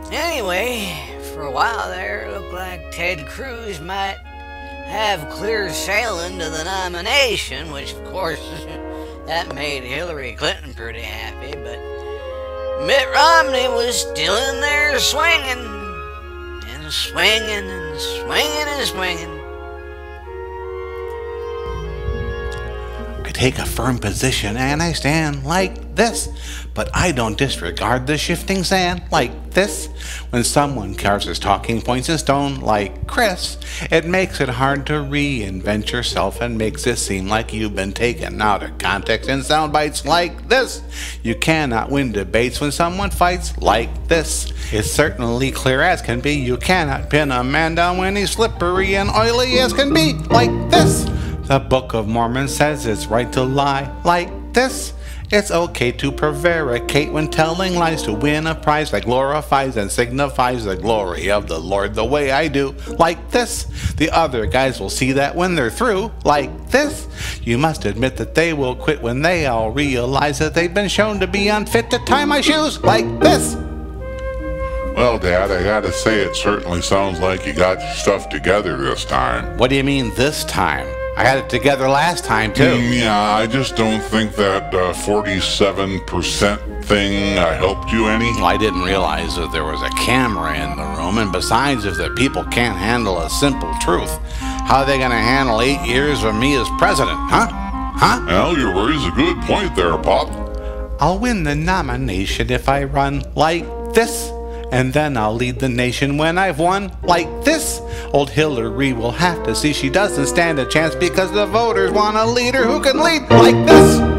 Anyway, for a while there, it looked like Ted Cruz might have clear sailing to the nomination, which of course that made Hillary Clinton pretty happy, but Mitt Romney was still in there swinging and swinging and swinging and swinging. I take a firm position and I stand like this, but I don't disregard the shifting sand like this. When someone carves his talking points in stone like Chris, it makes it hard to reinvent yourself and makes it seem like you've been taken out of context in sound bites like this. You cannot win debates when someone fights like this. It's certainly clear as can be, you cannot pin a man down when he's slippery and oily as can be like this. The Book of Mormon says it's right to lie like this. It's okay to prevaricate when telling lies to win a prize that glorifies and signifies the glory of the Lord the way I do, like this. The other guys will see that when they're through, like this. You must admit that they will quit when they all realize that they've been shown to be unfit to tie my shoes, like this. Well, Dad, I gotta say it certainly sounds like you got your stuff together this time. What do you mean this time? I had it together last time, too. Yeah, I just don't think that 47% thing helped you any. Well, I didn't realize that there was a camera in the room, and besides, if the people can't handle a simple truth, how are they going to handle 8 years of me as president, huh? Huh? Well, you raise a good point there, Pop. I'll win the nomination if I run like this. And then I'll lead the nation when I've won like this. Old Hillary will have to see she doesn't stand a chance because the voters want a leader who can lead like this.